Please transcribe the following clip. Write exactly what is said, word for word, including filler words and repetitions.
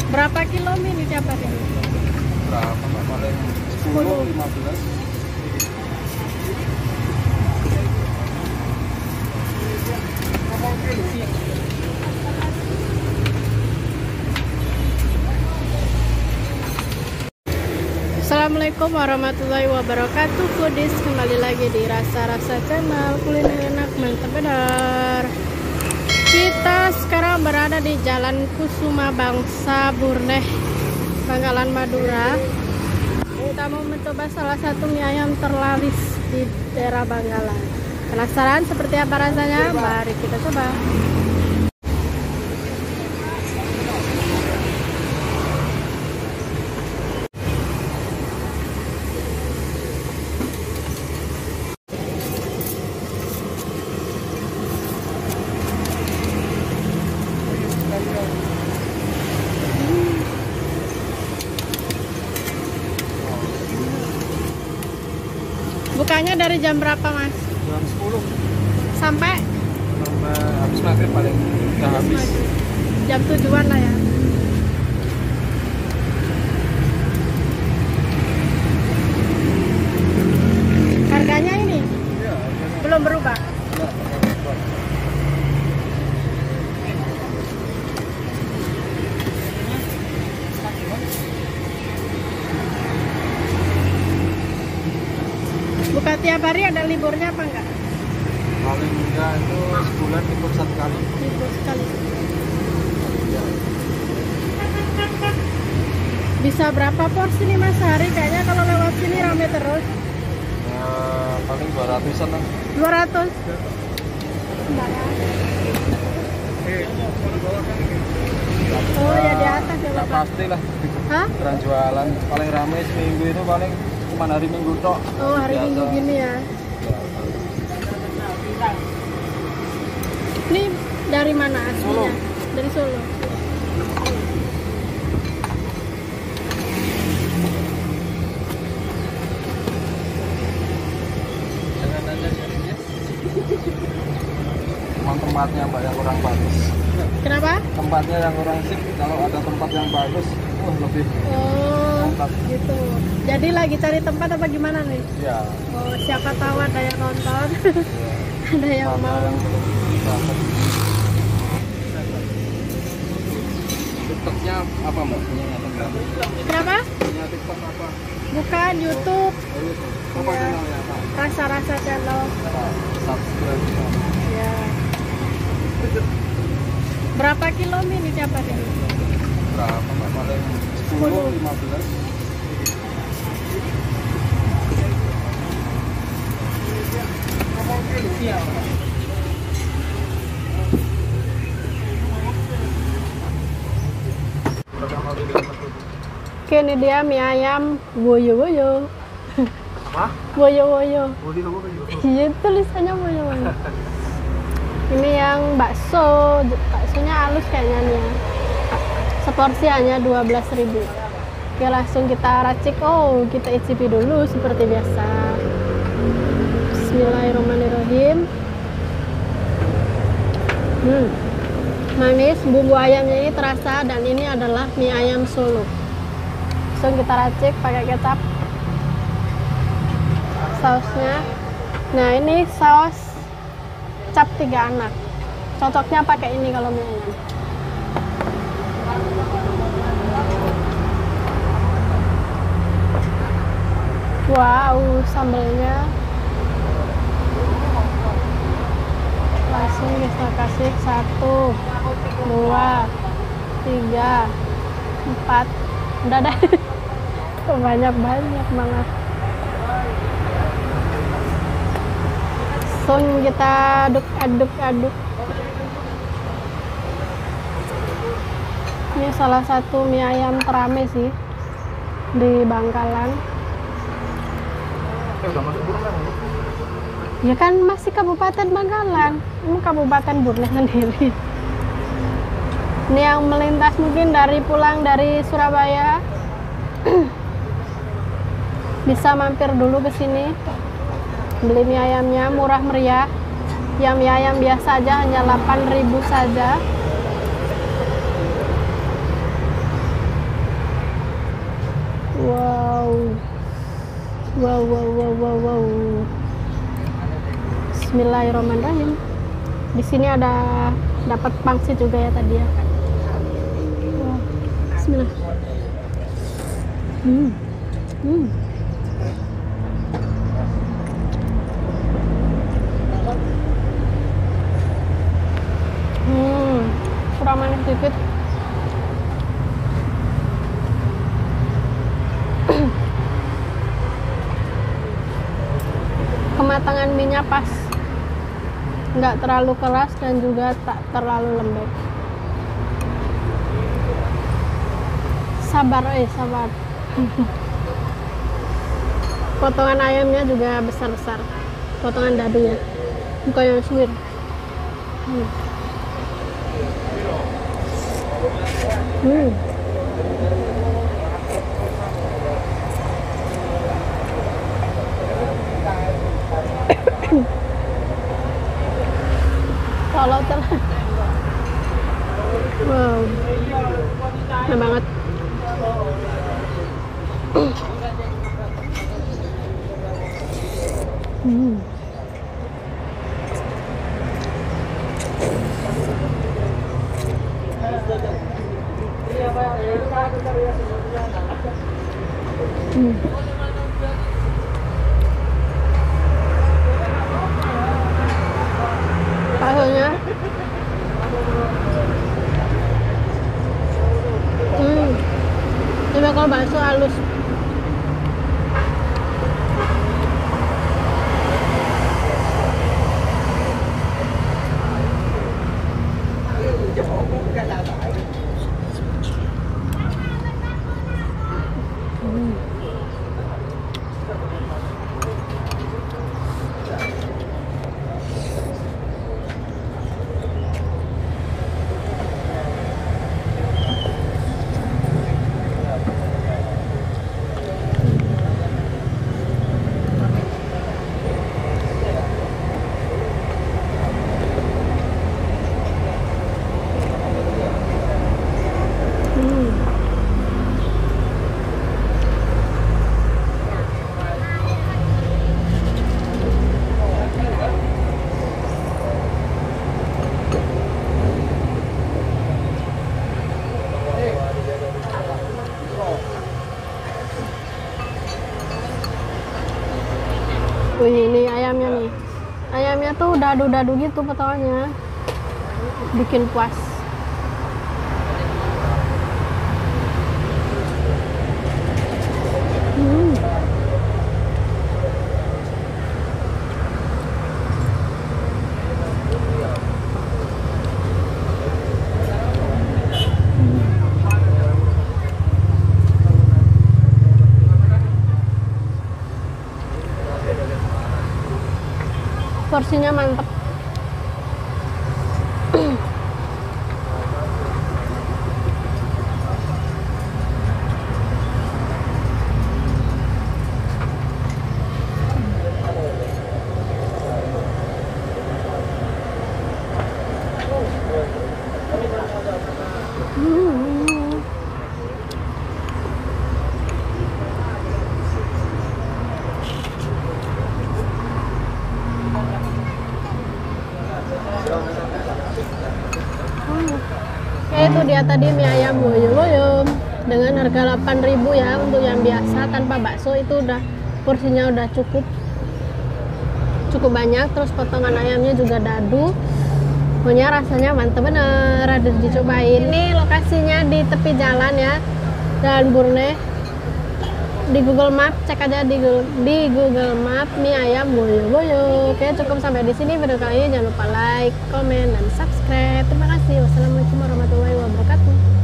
Berapa kilo mie ini tiap hari? Berapa Mbak? Paling sepuluh, lima belas. Assalamualaikum warahmatullahi wabarakatuh. Foodies, kembali lagi di Rasa-Rasa Channel kuliner enak mantap bedar. Kita sekarang berada di Jalan Kusuma Bangsa Burneh, Bangkalan, Madura. Kita mau mencoba salah satu mie ayam terlaris di daerah Bangkalan. Penasaran seperti apa rasanya? Mari kita coba. Bukanya dari jam berapa, Mas? Jam sepuluh Sampai? Sampai habis maghrib paling udah habis. Jam tujuan lah ya. Harganya ini? Iya, Belum berubah? enggak. Buka tiap hari, ada liburnya apa enggak? Paling enggak itu sebulan libur satu kali. Libur sekali. Ya. Bisa berapa porsi nih Mas sehari? Kayaknya kalau lewat sini rame terus. Ya, paling dua ratusan lah. dua ratus. Oh ya, di atas ya Enggak Bapak. pasti lah. Hah? Keran jualan paling ramai seminggu itu paling cuma hari Minggu tok. Oh, hari Biasa. Minggu gini ya. Ini dari mana aslinya? Solo. Dari Solo. Emang tempatnya Mbak yang kurang bagus. Kenapa? Tempatnya yang kurang sip. Kalau ada tempat yang bagus, wah lebih Oh, mantap. gitu. Jadi lagi cari tempat apa gimana nih? Ya. Oh, siapa tahu ada yang nonton, Ya. ada yang Mana mau. yang belum dapat. TikToknya apa Mbak? Punya Instagram? Kenapa? Punya TikTok apa? Bukan YouTube. Oh, itu. Apa Iya. channelnya apa? Rasa-Rasa Channel. Apa? Subscribe. Ya. Berapa kilo mie nih tiap hari? Berapa Mbak? Paling sepuluh, lima belas. Oke, ini dia mie ayam woyo-woyo. Apa? Woyo-woyo. Budi logo kan juga. Iya, tulisannya woyo-woyo. Ini yang bakso, baksonya halus kayaknya nih ya. Seporsi hanya dua belas ribu. Oke, langsung kita racik. Oh, kita icipi dulu seperti biasa. Bismillahirrahmanirrahim. Hmm, manis, bumbu ayamnya ini terasa, dan ini adalah mie ayam Solo. Langsung kita racik pakai kecap. Sausnya, nah ini saus cap tiga anak. Cocoknya pakai ini kalau mie ayam. Wow, sambelnya langsung kita kasih satu, dua, tiga, empat. Udah deh. Banyak-banyak banget. Langsung kita aduk-aduk-aduk. Ini salah satu mie ayam terame sih di Bangkalan. Eh, udah masuk Burneh kan? Ya kan masih Kabupaten Bangkalan, ini Kabupaten Burneh sendiri. Ini yang melintas mungkin dari pulang dari Surabaya, bisa mampir dulu ke sini. Beli mie ayamnya murah meriah. Yang mie ayam biasa aja hanya delapan ribu saja. Wow, wow, wow, wow, wow. Bismillahirrahmanirrahim. Di sini ada dapat pangsit juga ya tadi ya. Wow. Bismillah. Hmm. Hmm. Hmm. Kurang manis dikit. Kematangan mie-nya pas, nggak terlalu keras dan juga tak terlalu lembek. Sabar, eh sabar. Potongan ayamnya juga besar-besar, potongan dadunya, bukan yang suwir. Hmm. Hmm. Kalau telah, wow, enak banget. Hmm. Hmm. Baksonya, hmm, ini kalau bakso halus. Hmm. Wih, ini ayamnya nih. Ayamnya tuh dadu-dadu gitu potongannya. Bikin puas. Hmm. Porsinya mantep. Hmm. Ya itu dia tadi mie ayam woyo-woyo dengan harga delapan ribu ya untuk yang biasa tanpa bakso. Itu udah porsinya udah cukup cukup banyak, terus potongan ayamnya juga dadu. Pokoknya rasanya mantep bener, harus dicobain. Ini lokasinya di tepi jalan ya, Jalan Burne. Di Google Map, cek aja di Google, di Google Map mie ayam woyo-woyo. Oke, cukup sampai di sini video kali ini. Jangan lupa like, komen, dan subscribe. Terima kasih. Wassalamualaikum warahmatullahi wabarakatuh.